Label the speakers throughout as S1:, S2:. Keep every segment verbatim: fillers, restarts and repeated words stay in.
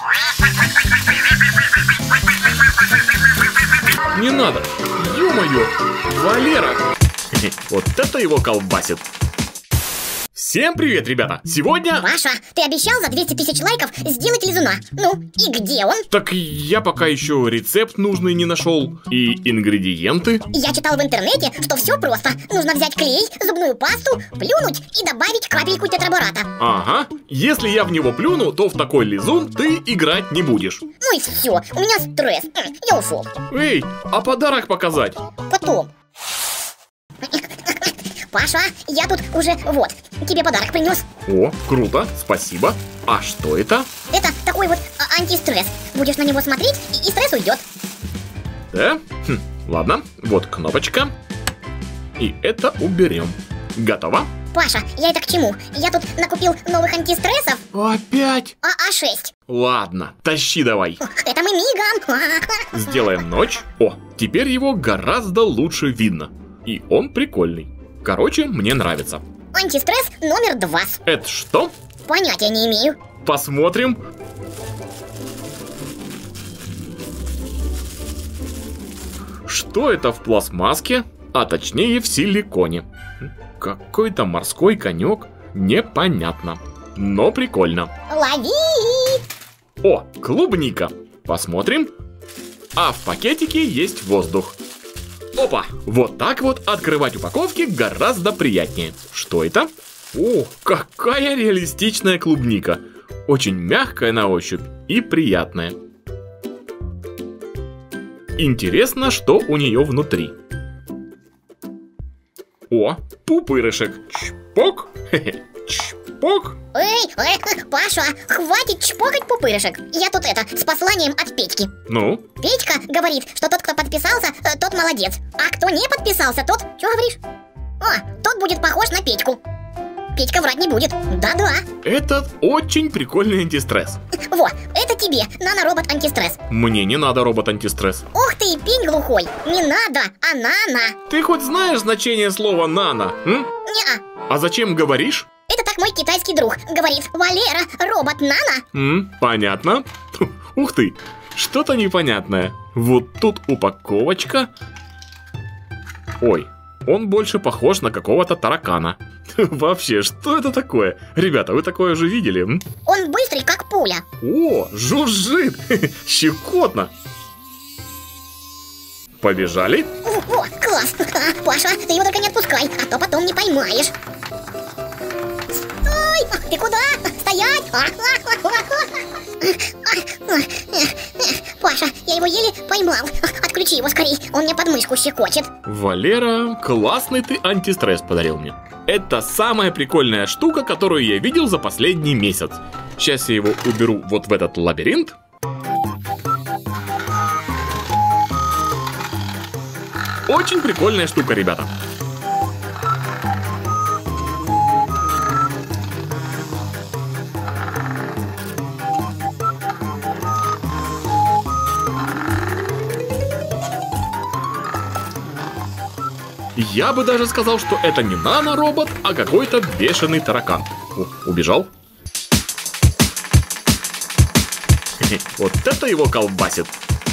S1: Не надо! Ё-моё! Валера! Вот это его колбасит! Всем привет, ребята! Сегодня...
S2: Паша, ты обещал за двести тысяч лайков сделать лизуна. Ну, и где он?
S1: Так я пока еще рецепт нужный не нашел. И ингредиенты.
S2: Я читал в интернете, что все просто. Нужно взять клей, зубную пасту, плюнуть и добавить капельку тетрабората.
S1: Ага. Если я в него плюну, то в такой лизун ты играть не будешь.
S2: Ну и все, у меня стресс. Я ушел.
S1: Эй, а подарок показать?
S2: Потом. Паша, я тут уже, вот, тебе подарок принес.
S1: О, круто, спасибо. А что это?
S2: Это такой вот а, антистресс. Будешь на него смотреть, и, и стресс уйдет.
S1: Да? Хм, ладно, вот кнопочка. И это уберем. Готово?
S2: Паша, я это к чему? Я тут накупил новых антистрессов.
S1: Опять?
S2: А А6.
S1: Ладно, тащи давай.
S2: Это мы мигом.
S1: Сделаем ночь. О, теперь его гораздо лучше видно. И он прикольный. Короче, мне нравится.
S2: Антистресс номер два.
S1: Это что?
S2: Понятия не имею.
S1: Посмотрим. Что это в пластмасске? А точнее в силиконе. Какой-то морской конек. Непонятно. Но прикольно.
S2: Лови!
S1: О, клубника. Посмотрим. А в пакетике есть воздух. Опа! Вот так вот открывать упаковки гораздо приятнее. Что это? О, какая реалистичная клубника. Очень мягкая на ощупь и приятная. Интересно, что у нее внутри. О, пупырышек. Чпок. Хе-хе. Чпок.
S2: Эй, эй, Паша, хватит чпокать пупырышек. Я тут это, с посланием от Петьки.
S1: Ну?
S2: Петька говорит, что тот, кто подписался, тот молодец. А кто не подписался, тот, что говоришь? О, тот будет похож на Петьку. Петька врать не будет. Да-да.
S1: Это очень прикольный антистресс.
S2: Во, это тебе, наноробот антистресс.
S1: Мне не надо робот-антистресс.
S2: Ох ты и пень глухой. Не надо, а нано.
S1: Ты хоть знаешь значение слова «нано»? М?
S2: Не-а.
S1: А зачем говоришь?
S2: Это так мой китайский друг говорит. Валера, робот нано.
S1: М, понятно. Ух ты, что-то непонятное. Вот тут упаковочка. Ой, он больше похож на какого-то таракана. Вообще, что это такое? Ребята, вы такое уже видели? М?
S2: Он быстрый, как пуля.
S1: О, жужжит. Щекотно. Побежали?
S2: О, класс. А, Паша, ты его только не отпускай, а то потом не поймаешь. Стой! Ты куда? Стоять! Паша, я его еле поймал. Отключи его скорей, он мне подмышку щекочет.
S1: Валера, классный ты антистресс подарил мне. Это самая прикольная штука, которую я видел за последний месяц. Сейчас я его уберу вот в этот лабиринт. Очень прикольная штука, ребята. Я бы даже сказал, что это не наноробот, а какой-то бешеный таракан. О, убежал. Хе-хе, вот это его колбасит.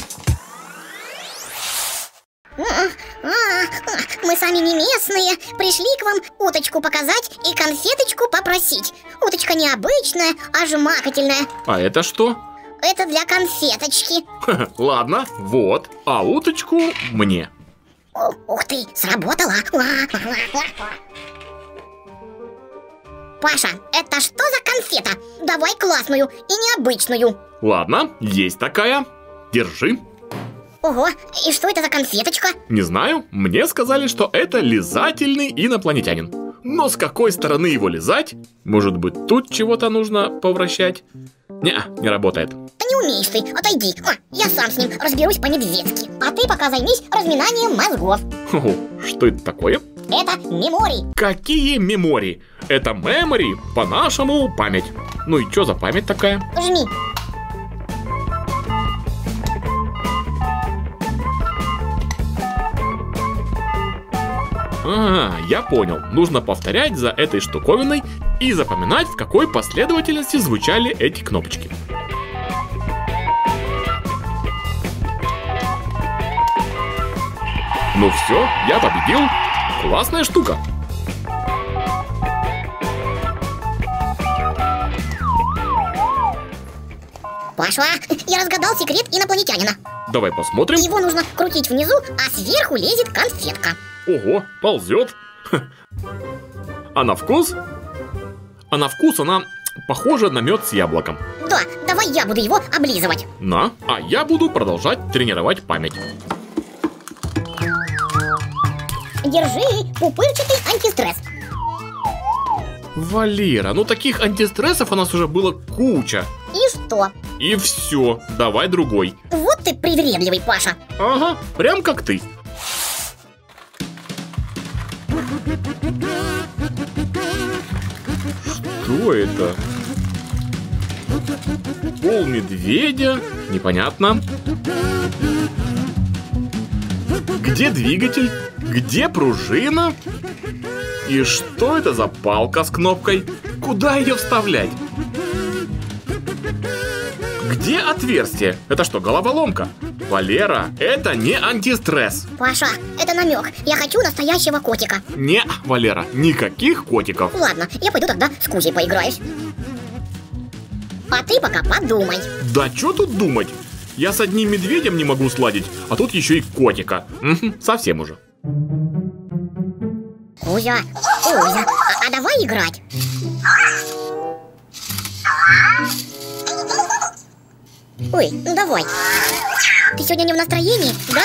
S2: Мы сами не местные, пришли к вам уточку показать и конфеточку попросить. Уточка необычная, а жмакательная.
S1: А это что?
S2: Это для конфеточки.
S1: Ха-ха, ладно, вот. А уточку мне.
S2: О, ух ты, сработало. Паша, это что за конфета? Давай классную и необычную.
S1: Ладно, есть такая. Держи.
S2: Ого, и что это за конфеточка?
S1: Не знаю, мне сказали, что это лизательный инопланетянин. Но с какой стороны его лизать? Может быть, тут чего-то нужно повращать? Не, не работает.
S2: Да не умеешь ты, отойди. А, я сам с ним разберусь по-медведски. А ты пока займись разминанием мозгов.
S1: Хо-хо, что это такое?
S2: Это меморий.
S1: Какие мемории? Это мемори, по-нашему память. Ну и что за память такая?
S2: Жми.
S1: А, я понял. Нужно повторять за этой штуковиной и запоминать, в какой последовательности звучали эти кнопочки. Ну все, я победил. Классная штука.
S2: Паша, я разгадал секрет инопланетянина.
S1: Давай посмотрим.
S2: Его нужно крутить внизу, а сверху лезет конфетка.
S1: Ого, ползет. А на вкус? А на вкус она похожа на мед с яблоком.
S2: Да, давай я буду его облизывать.
S1: На, а я буду продолжать тренировать память.
S2: Держи пупырчатый антистресс.
S1: Валера, ну таких антистрессов у нас уже было куча.
S2: И что?
S1: И все, давай другой.
S2: Вот ты привередливый, Паша.
S1: Ага, прям как ты. Что это? Пол медведя? Непонятно. Где двигатель? Где пружина? И что это за палка с кнопкой? Куда ее вставлять? Где отверстие? Это что, головоломка? Валера, это не антистресс.
S2: Паша, это намек. Я хочу настоящего котика.
S1: Не, Валера, никаких котиков.
S2: Ладно, я пойду тогда с Кузей поиграюсь. А ты пока подумай.
S1: Да что тут думать? Я с одним медведем не могу сладить, а тут еще и котика. Угу, совсем уже.
S2: Кузя, Кузя, а, а давай играть? Ой, ну давай. Ты сегодня не в настроении, да?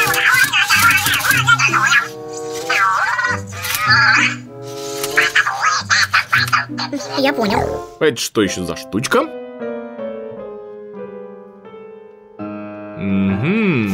S2: Я понял.
S1: Это что еще за штучка? Угу.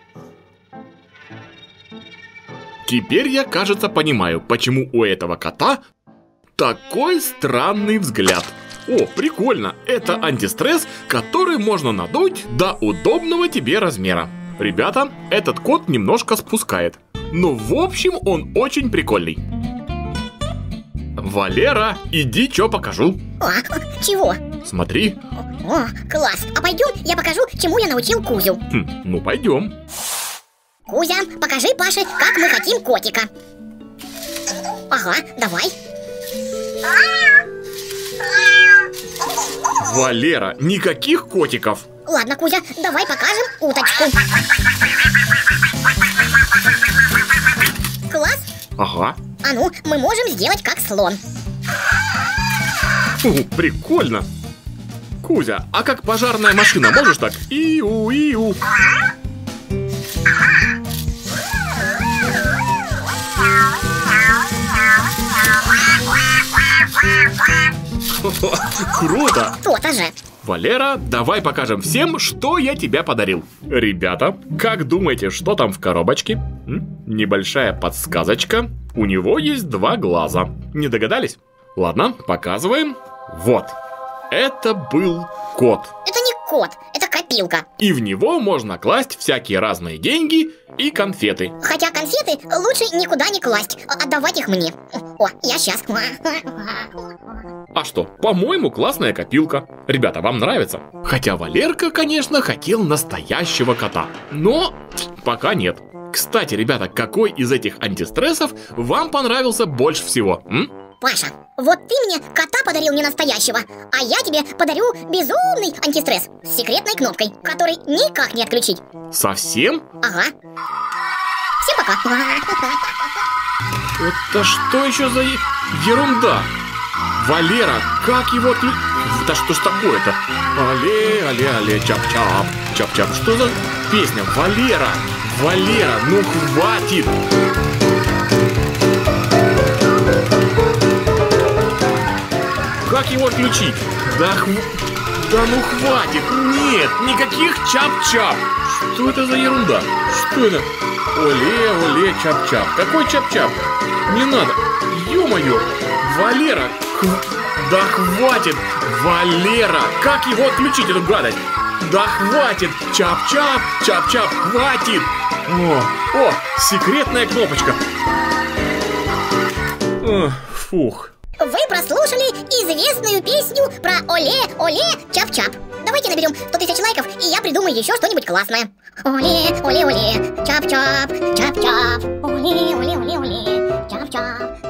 S1: Теперь я, кажется, понимаю, почему у этого кота такой странный взгляд. О, прикольно, это антистресс, который можно надуть до удобного тебе размера. Ребята, этот кот немножко спускает, но в общем он очень прикольный. Валера, иди, что покажу.
S2: А, чего?
S1: Смотри.
S2: О, класс, а пойдем, я покажу, чему я научил Кузю.
S1: Хм, ну пойдем.
S2: Кузя, покажи Паше, как мы хотим котика. Ага, давай.
S1: Валера, никаких котиков.
S2: Ладно, Кузя, давай покажем уточку. Класс.
S1: Ага.
S2: А ну, мы можем сделать как слон.
S1: Фу, прикольно. Кузя, а как пожарная машина можешь так? Иу, иу. Круто!
S2: То-то же.
S1: Валера, давай покажем всем, что я тебе подарил. Ребята, как думаете, что там в коробочке? М? Небольшая подсказочка. У него есть два глаза. Не догадались? Ладно, показываем. Вот. Это был кот.
S2: Это не кот, это копилка.
S1: И в него можно класть всякие разные деньги и конфеты.
S2: Хотя конфеты лучше никуда не класть, а отдавать их мне. О, я сейчас.
S1: А что, по-моему, классная копилка. Ребята, вам нравится? Хотя Валерка, конечно, хотел настоящего кота. Но пока нет. Кстати, ребята, какой из этих антистрессов вам понравился больше всего? М?
S2: Паша, вот ты мне кота подарил не настоящего, а я тебе подарю безумный антистресс с секретной кнопкой, который никак не отключить.
S1: Совсем?
S2: Ага. Всем пока.
S1: Это что еще за е- ерунда? Валера, как его отключить? Да что ж такое-то? Але, але, але, чап-чап, чап-чап. Что за песня? Валера, Валера, ну хватит! Как его отключить? Да, хв... да ну хватит! Нет, никаких чап-чап! Что это за ерунда? Что это? Оле, оле, чап-чап. Какой чап-чап? Не надо. Ё-моё! Валера! Хв... Да хватит! Валера! Как его отключить, эту гадость? Да хватит! Чап-чап! Чап-чап! Хватит! О, о, секретная кнопочка! О, фух.
S2: Вы прослушали известную песню про Оле, Оле, Чап-Чап. Давайте наберем сто тысяч лайков, и я придумаю еще что-нибудь классное. Оле, Оле, Оле, Чап-Чап, Чап-Чап. Ули, ули, ули, ули, чав-чав.